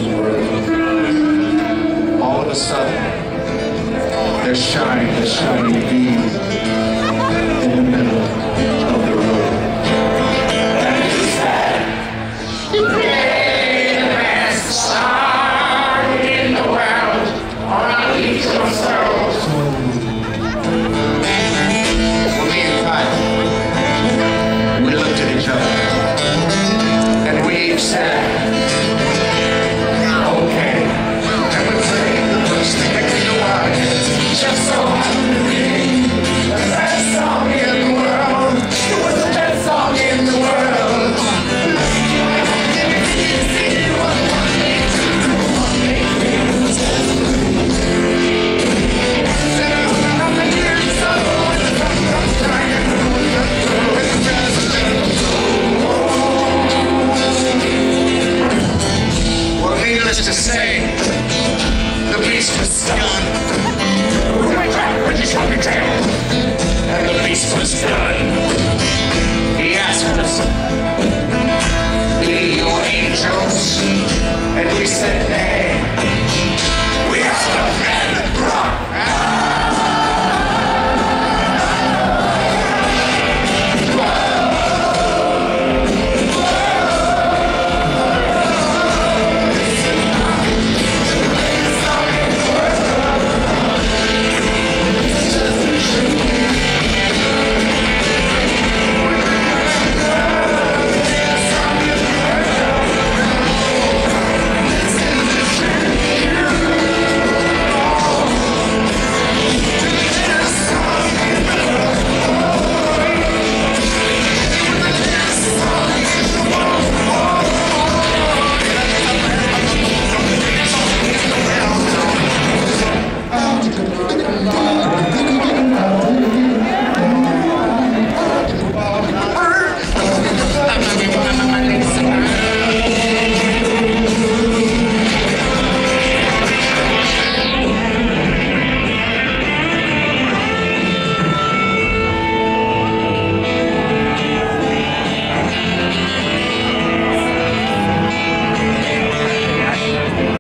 All of a sudden, there shined a shining beam in the middle of the road. And he said, "Play the best song in the world, or I'll eat your soul." Well, me and Kyle, we looked at each other, and we each said, "Okay." And we played the first thing that came to mind. Just so happened to be the best song in the world. It was the best song in the world. Well, needless to say, the beast was stunned. With his tail, and the beast was done. He asked us,